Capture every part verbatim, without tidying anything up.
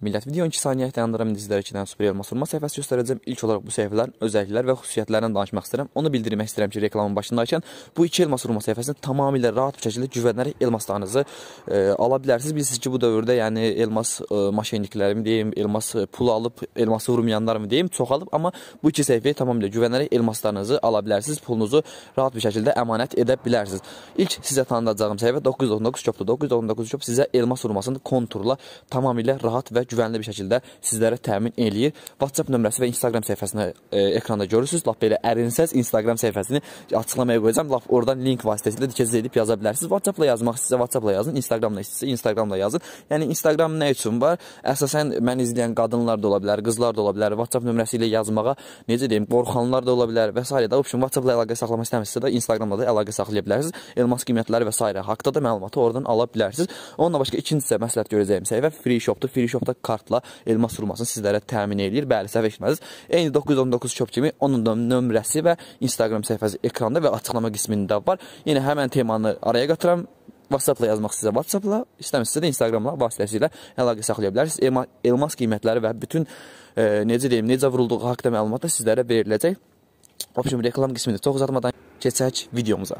Millət, video iki saniyə dayandıram, indi sizlərə iki dənə super elmas vurma səhifəsi göstərəcəm. İlk olaraq bu səhifələrin özəllikləri və xüsusiyyətlərindən danışmaq istəyirəm. Onu bildirmək istəyirəm ki, reklamın başındaykən bu iki elmas vurma səhifəsini tamamilə rahat bir şəkildə güvənərək elmaslarınızı e, ala bilərsiniz. Bilirsiniz ki, bu dövrdə yəni elmas e, maşenlikləri mi deyim, elmas pul alıb, elması vurmayanlar mı deyim, çoxalıb. Amma bu iki səhifəyə tamamilə güvənərək elmaslarınızı ala bilərsiniz. Pulunuzu rahat bir şəkildə əmanət edə bilərsiniz. İlk sizə tanıdacağım səhifə doqquz yüz on doqquz shopdur. doqquz yüz on doqquz shop sizə elmas vurmasını konturla tamamilə rahat və güvənli bir şəkildə sizlərə təmin eləyir. WhatsApp nömrəsi və Instagram səhifəsini e, ekranda görürsünüz. Lap belə ərinsəz Instagram səhifəsini açıqlamaya qoyacağım. Lap oradan link vasitəsilə dikəz edib yaza bilərsiniz. WhatsAppla yazmaq istəsə WhatsAppla yazın, Instagramla istəsə Instagramla yazın. Yəni Instagram nə üçün var? Əsasən məni izləyən qadınlar da ola bilər, qızlar da ola bilər. WhatsApp nömrəsi ilə yazmağa necə deyim, qorxanlar da ola bilər və s. da. Option WhatsAppla əlaqə saxlamaq istəmirsinizsə də Instagramla da əlaqə saxlaya bilərsiniz. Elmas qiymətləri və s. haqqında da məlumatı oradan ala bilərsiniz. Onunla başqa ikincisi məsləhət görəcəyim səhifə Free Shopdur. Free Shopda kartla elmas vurmasını sizlərə təmin eləyir. Bəli, səhv etmədiniz. Eyni doqquz yüz on doqquz shop kimi onun da nömrəsi və Instagram səhifəsi ekranda və açıqlama qismində var. Yenə həmən temanı araya qatıram. WhatsAppla yazmaq sizə WhatsAppla, istəmirsinizsə də Instagramla vasitəsilə əlaqə saxlaya bilərsiniz. Elma, elmas qiymətləri və bütün e, necə deyim, necə vurulduğu haqqında məlumat da sizlərə veriləcək. Option reklam qismində çox uzatmadan keçək videomuza.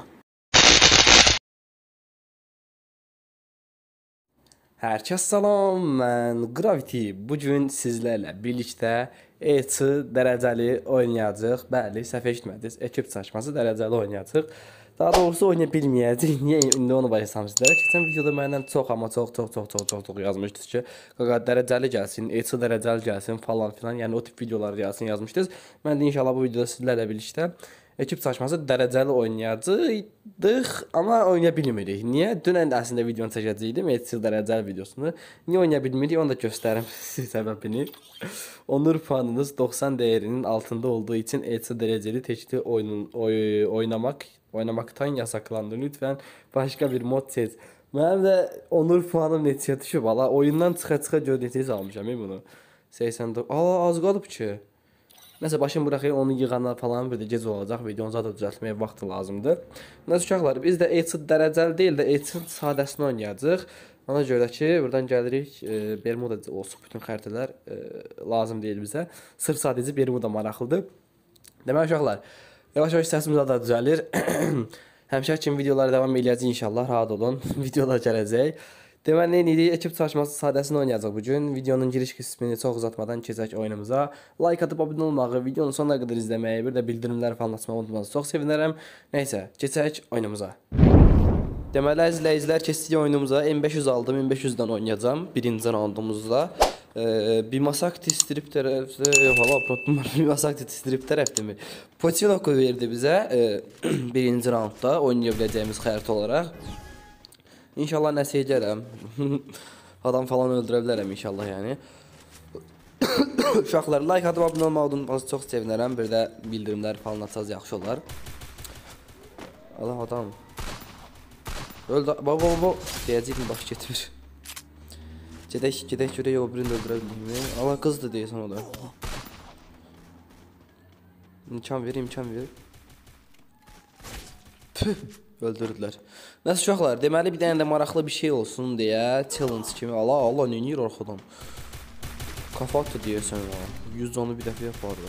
Hər kəs salam, mən Gravity. Bugün sizlərlə birlikdə E C dərəcəli oynayacaq. Bəli, səhv etmədiniz, ekip çarşması dərəcəli oynayacaq. Daha doğrusu oynaya bilməyəcək. Niyə indi onu başlasam sizlərə? Keçən videoda məndən çox amma çox çox çox çox çox çox yazmışdınız ki, qaqa dərəcəli gəlsin, E C dərəcəli gəlsin falan filan. Yəni o tip videolar gəlsin yazmışdınız. Mən də inşallah bu videoda sizlərlə birlikdə ekip çarşması dərəcəli oynayacaqdıq, amma oynaya bilmirik. Niyə? Dünən də əslində videonu çəkəcəkdim, E C dərəcəli videosunu. Niyə oynaya bilmirik? Onu da göstərim sizə səbəbini. Onur puanınız doxsan dəyərinin altında olduğu için E C dərəcəli təkli oyunun oy, oynamaq oynamaktan yasaklandı. Lütfen başqa bir mod seç. Mənim də onur puanım neçəyə düşüb? Valla oyundan çıxa-çıxa gör neçəyə almışam bunu. səksən dörd. Aa, az qalıb ki. Nəsə başım buraxayım, onu yığana falan bir də gec olacaq. Videonu zaten düzəltməyə vaxt lazımdır. Nəsə uşaqlar, biz də E C dərəcəli deyil də E C sadəsini oynayacaq. Ona görə ki, buradan gəlirik, e, Bermuda olsun, bütün xəritələr e, lazım deyil bizə. Sırf sadəcə Bermuda maraqlıdır. Demək uşaqlar, yavaş-yavaş səsimiz da düzəlir. Həmişə kimi videolara davam eləyəcək inşallah, rahat olun. Videolar gələcək. Deməli, nə edirik? Ekip çarşması sadəsini oynayacaq bugün. Videonun giriş qismini çox uzatmadan keçək oyunumuza. Like atıb abunə olmağı, videonun sonuna qədər izləməyi, bir də bildirimləri falan açmağı unutmanızı çox sevinərəm. Nəysə, keçək oyunumuza. Deməli, əzizləyicilər, keçdik oyunumuza. M beş yüz aldım, M beş yüzdən oynayacağım birinci raundumuzda. Ee, bir masakti strip tərəfdə, yox hala, bir masakti strip tərəfdimi? Poçinoku verdi bizə e, birinci raundda oynaya biləcəyimiz xəritə olaraq. İnşallah nəsə edərəm. Adam falan öldürə bilərəm inşallah yəni. Uşaqlar, like atıb abunə olmağı unutmanızı çox sevinərəm. Bir də bildirimləri falan açsanız yaxşı olar. Allah adam. Öldü. Baba baba deyəcək mi baş getmir. Gedək, gedək görək o birini öldürə bildiyimi. Allah qızdır deyəsən o da. İmkan ver, imkan ver. Püh, öldürdülər. Nəsə uşaqlar, deməli bir dənə də maraqlı bir şey olsun deyə challenge kimi. Allah Allah, nə edir arxadan? Kafa atdı deyəsən ya. yüz onu bir dəfə yapardı.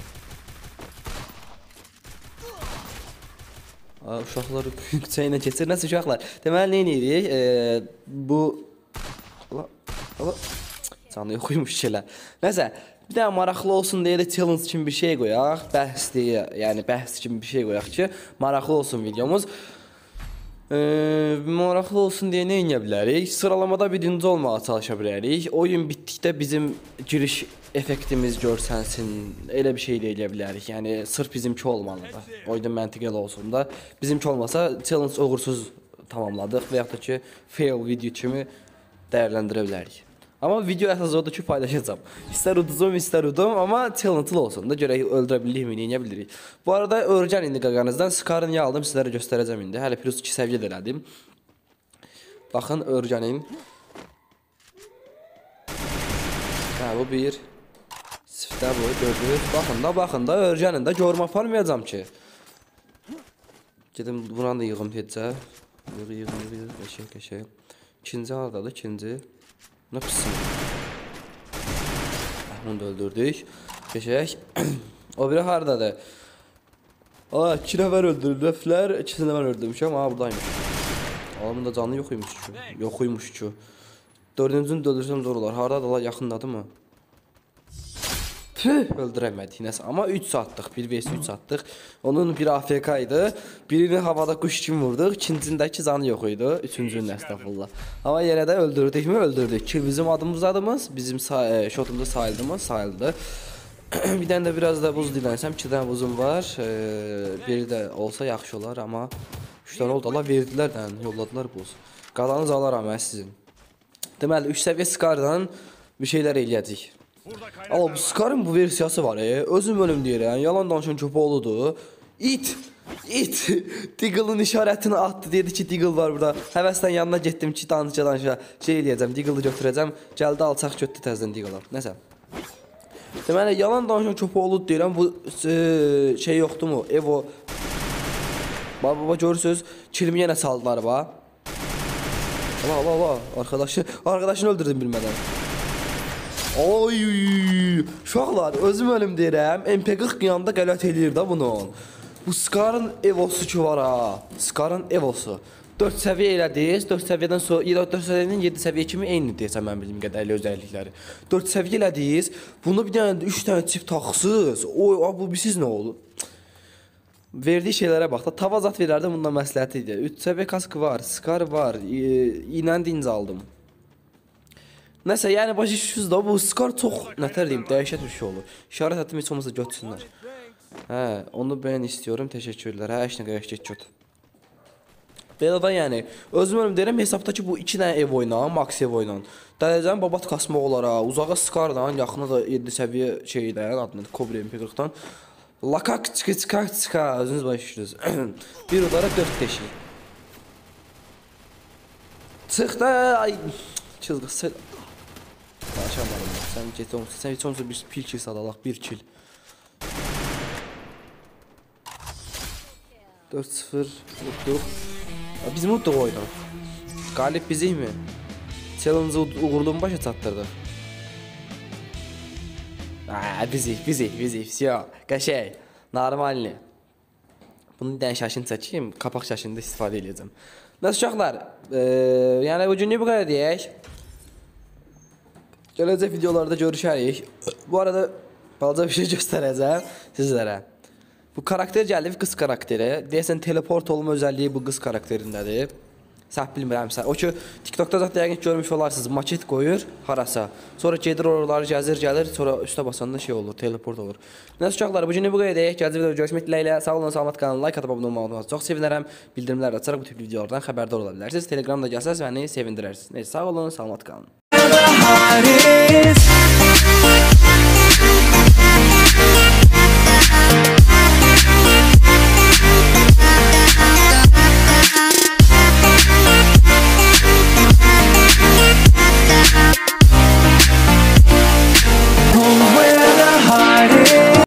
Aa, uşaqlar küçəyinə keçir. Nəsə uşaqlar, deməli nə edirik? E, bu Allah Allah canı yoxuymuş şeylər. Nəsə, bir də maraqlı olsun deyə də challenge kimi bir şey qoyaq. Bəhs deyə, yəni bəhs kimi bir şey qoyaq ki, maraqlı olsun videomuz. Ee, maraqlı olsun deyə nə edə bilərik? Sıralamada birinci olmağa çalışa bilərik. Oyun bitdikdə bizim giriş effektimiz görsənsin. Elə bir şey də edə bilərik. Yəni sırf bizimki olmalıdır. Oyun məntiqəli olsun da. Bizimki olmasa challenge uğursuz tamamladıq və yaxud da ki fail video kimi dəyərləndirə bilərik. Amma video əsas odur ki, paylaşacağım. İstər uduzum, istər udum, amma challenge'lı olsun da, görək öldürə bildik mi, neyə bilirik. Bu arada öyrəcən indi qaqanızdan Scar'ı niyə aldım, sizlərə göstərəcəm indi. Hələ plus iki səviyyə də elədim. Baxın, öyrəcənin. Hə, bu bir. Siftə bu, gördünüz. Baxın da, baxın da, öyrəcənin də görmə aparmayacam ki. Gedim, buranı da yığım tecə. Yığ, yığ, yığ, yığ, qəşək, qəşək. İkinci haradadır, ikinci. Ne pısın? Onu da öldürdük. Keçək. O biri hardadır? Aa, iki nəfər öldürdülər. İki nəfər öldürmüşəm. Aa, buradaymış. Adamın da canı yox imiş ki. Yox imiş ki. Dördüncünü də öldürsəm zor olar. Hardadır? Yaxındadır mı? Tüh, öldürəmədik nəsə. Amma üç saatdıq. bir vs üç saatdıq. Onun biri A F K idi. Birini havada kuş kimi vurduq. İkincindəki canı yox idi. Üçüncünün əstəğfurullah. Amma yenə də öldürdük mü? Öldürdük. Ki bizim adımız adımız, bizim e, şotumda sayıldı mı? Sayıldı. Bir dənə də biraz da buz dilənsəm. iki dənə buzum var. E, biri də olsa yaxşı olar. Amma üç dənə oldu. Allah verdilər də, yolladılar buz. Qalanınızı alaram mən sizin. Deməli, üç səviyyə Skardan bir şeylər eləyəcək. Ama bu Skar'ın bu versiyası var ya. Özüm ölüm deyirəm. Yalan danışan köpoğludur. İt. İt. Diggle'ın işarətini attı. Dedi ki Diggle var burada. Həvəsdən yanına getdim ki danışa danışa şey eləyəcəm. Diggle'ı götürəcəm. Gəldi alçaq götdü təzədən Diggle'ı. Nəsə. Deməli yalan danışan köpoğludur deyirəm. Bu e, şey yoxdur mu? Evo. Baba baba görürsüz. Kilimi yenə saldılar ba. Allah Allah Allah. Arkadaşı, arkadaşını öldürdüm bilmədən. Oy, uşaqlar, özüm ölüm deyirəm, M P qırx qiyamda qələt eləyir də bunu. Bu Skar'ın Evo'su ki var ha, Skar'ın Evo'su. dörd səviyyə elədiniz, dörd səviyyədən sonra, dörd səviyyədən yeddi səviyyə kimi eyni deyəsən mən bildiyim qədərli özəllikləri. dörd səviyyə elədiniz, bunu bir dənə üç dənə çift taxsız, oy, bu siz nə oldu? Verdiyi şeylərə bax da, tava zat verərdim bundan məsləhət idi. üç səviyyə kaskı var, Skar var, iynən dinc aldım. Nəsə, yəni başa düşürsünüz də, bu Skar çox, nətər deyim, dəhşət bir şey olur. İşarət etdim, heç olmasa götürsünlər. Hə, onu ben istiyorum, təşəkkürlər. Hə, işinə qayaq get göt. Belə da yəni, özüm ölüm deyirəm, hesabdakı bu iki dənə ev oyna, max ev oyna. Dələcəm babat kasmaq olar ha, uzağa Skardan, yaxına da yeddi səviyyə şeydən, adını Cobra M P qırxdan. Lakak çıkı çıka çıka, özünüz başlayırsınız. Bir odara dörd deşik. Çıx da, ay, çılgı, sən... Aşamadım ben. Sen get olmuşsun. Sen hiç olmuşsa bir pil kill salalaq. Bir kill. dörd sıfır utduq. Biz mi utduq oyunu? Qalib bizik mi? Challenge-ı uğurluğun başa çatdırdıq. Aa, bizik, bizik, bizik. Всё. Qəşəng. Normalni. Bunu dən şaşın çəkeyim. Kapaq şaşında istifadə edəcəm. Nəsə uşaqlar, e, yəni bu günlük bu qədər deyək. Gələcək videolarda görüşərik. Bu arada balaca bir şey göstərəcəm sizlərə. Bu karakter gəldi, qız karakteri. Deyəsən teleport olma özəlliyi bu qız karakterindədir. Səhv bilmirəmsə. O ki TikTokda zaten yəqin görmüş olarsınız. Maket qoyur harasa. Sonra gedir oraları gəzir, gəlir, sonra üstə basanda şey olur, teleport olur. Nəsə uşaqlar, bu günlük bu qədər deyək. Gələcək videoda görüşmək diləyilə. Sağ olun, salamat qalın. Like atıb abunə olmağı unutmayın. Çox sevinərəm. Bildirimlər açaraq bu tip videolardan xəbərdar ola bilərsiniz. Telegramda gəlsəz məni sevindirərsiniz. Neyse, sağ olun, salamat qalın.